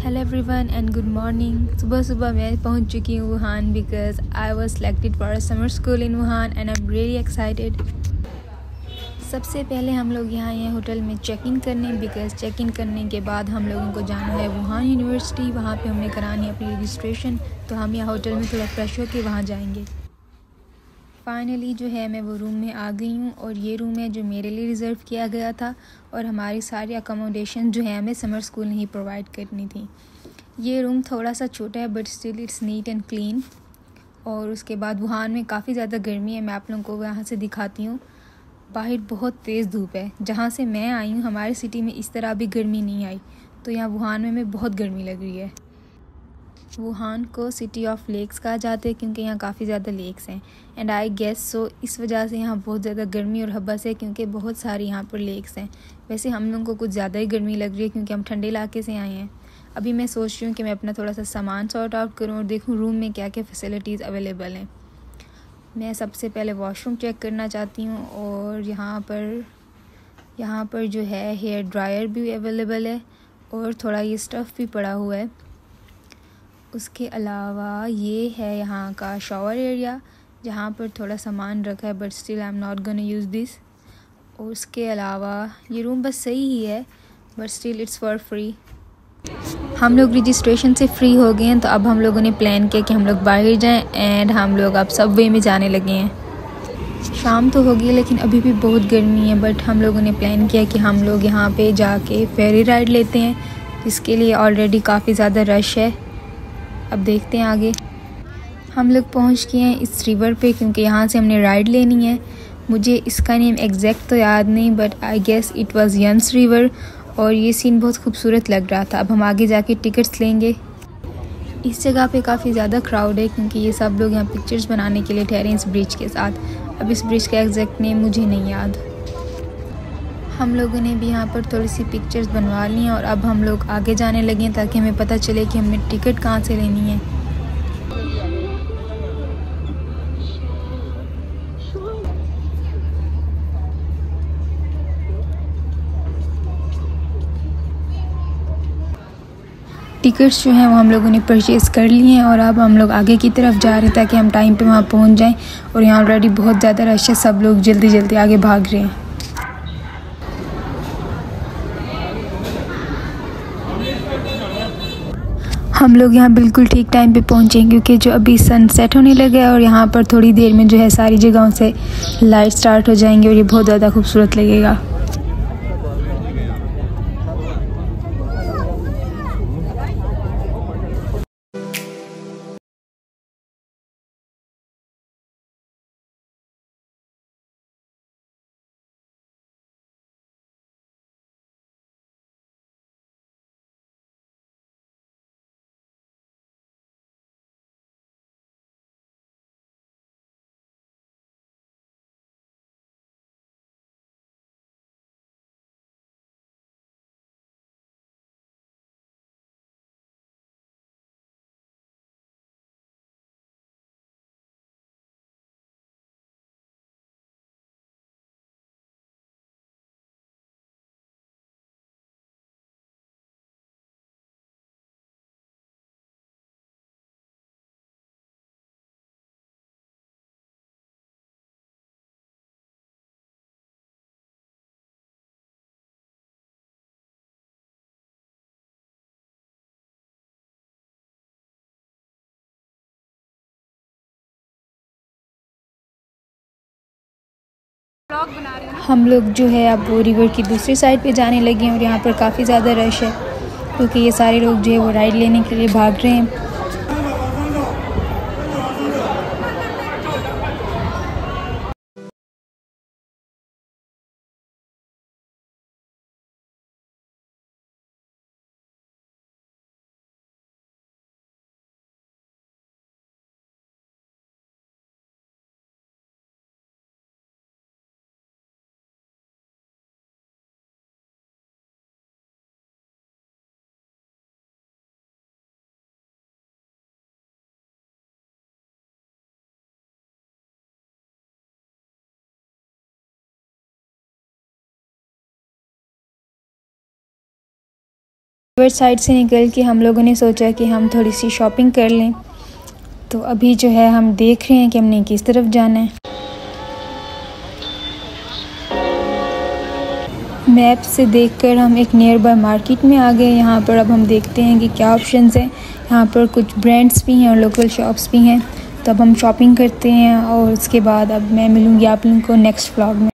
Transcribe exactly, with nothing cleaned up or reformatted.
Hello everyone and good morning. सुबह सुबह मैं पहुंच चुकी हूँ Wuhan because I was selected for a summer school in Wuhan and I am really excited. सबसे पहले हम लोग यहाँ आए हैं होटल में चेक इन करने बिकॉज चेक इन करने के बाद हम लोगों को जाना है वुहान यूनिवर्सिटी। वहाँ पे हमने करानी है अपनी रजिस्ट्रेशन, तो हम यहाँ होटल में थोड़ा फ्रेश होकर वहाँ जाएंगे। फाइनली जो है मैं वो रूम में आ गई हूँ और ये रूम है जो मेरे लिए रिज़र्व किया गया था और हमारी सारी अकोमोडेशन जो है हमें समर स्कूल ने ही प्रोवाइड करनी थी। ये रूम थोड़ा सा छोटा है but still it's neat and clean. और उसके बाद वुहान में काफ़ी ज़्यादा गर्मी है, मैं आप लोगों को यहाँ से दिखाती हूँ। बाहर बहुत तेज़ धूप है। जहाँ से मैं आई हूँ हमारी सिटी में इस तरह भी गर्मी नहीं आई, तो यहाँ वुहान में हमें बहुत गर्मी लग रही है। वुहान को सिटी ऑफ लेक्स कहा जाता है क्योंकि यहाँ काफ़ी ज़्यादा लेक्स हैं एंड आई गेस सो इस वजह से यहाँ बहुत ज़्यादा गर्मी और हब्बस है क्योंकि बहुत सारी यहाँ पर लेक्स हैं। वैसे हम लोगों को कुछ ज़्यादा ही गर्मी लग रही है क्योंकि हम ठंडे इलाके से आए हैं। अभी मैं सोच रही हूँ कि मैं अपना थोड़ा सा सामान सॉर्ट आउट करूँ और देखूँ रूम में क्या क्या फैसिलिटीज़ अवेलेबल हैं। मैं सबसे पहले वॉशरूम चेक करना चाहती हूँ और यहाँ पर यहाँ पर जो है हेयर ड्रायर भी अवेलेबल है और थोड़ा ये स्टफ़ भी पड़ा हुआ है। उसके अलावा ये है यहाँ का शॉवर एरिया जहाँ पर थोड़ा सामान रखा है but still I am not gonna use this. और उसके अलावा ये रूम बस सही ही है but still it's for free. हम लोग रजिस्ट्रेशन से फ्री हो गए हैं, तो अब हम लोगों ने प्लान किया कि हम लोग बाहर जाएं एंड हम लोग अब सबवे में जाने लगे हैं। शाम तो हो गई लेकिन अभी भी बहुत गर्मी है, बट हम लोगों ने प्लान किया कि हम लोग यहाँ पे जाके फेरी राइड लेते हैं, जिसके लिए ऑलरेडी काफ़ी ज़्यादा रश है। अब देखते हैं आगे। हम लोग पहुँच गए हैं इस रिवर पे क्योंकि यहाँ से हमने राइड लेनी है। मुझे इसका नेम एग्जैक्ट तो याद नहीं but I guess it was Yangtze river और ये सीन बहुत खूबसूरत लग रहा था। अब हम आगे जाके टिकट्स लेंगे। इस जगह पे काफ़ी ज़्यादा क्राउड है क्योंकि ये सब लोग यहाँ पिक्चर्स बनाने के लिए ठहरे हैं इस ब्रिज के साथ। अब इस ब्रिज का एग्जैक्ट नेम मुझे नहीं याद। हम लोगों ने भी यहाँ पर थोड़ी सी पिक्चर्स बनवा ली हैं और अब हम लोग आगे जाने लगे हैं ताकि हमें पता चले कि हमें टिकट कहाँ से लेनी है। टिकट्स जो हैं वो हम लोगों ने परचेज़ कर लिए हैं और अब हम लोग आगे की तरफ जा रहे हैं ताकि हम टाइम पे वहाँ पहुँच जाएं। और यहाँ ऑलरेडी बहुत ज़्यादा रश है, सब लोग जल्दी जल्दी आगे भाग रहे हैं। हम लोग यहाँ बिल्कुल ठीक टाइम पे पहुँचे क्योंकि जो अभी सनसेट होने लगा है और यहाँ पर थोड़ी देर में जो है सारी जगहों से लाइट स्टार्ट हो जाएंगी और ये बहुत ज़्यादा खूबसूरत लगेगा। हम लोग जो है अब वो रिवर की दूसरी साइड पे जाने लगे हैं और यहाँ पर काफ़ी ज़्यादा रश है क्योंकि ये सारे लोग जो है वो राइड लेने के लिए भाग रहे हैं। रिवर साइड से निकल के हम लोगों ने सोचा कि हम थोड़ी सी शॉपिंग कर लें। तो अभी जो है हम देख रहे हैं कि हमने किस तरफ जाना है। मैप से देखकर हम एक नियर बाय मार्केट में आ गए। यहाँ पर अब हम देखते हैं कि क्या ऑप्शंस हैं। यहाँ पर कुछ ब्रांड्स भी हैं और लोकल शॉप्स भी हैं। तो अब हम शॉपिंग करते हैं और उसके बाद अब मैं मिलूँगी आप लोगों को नेक्स्ट व्लॉग में।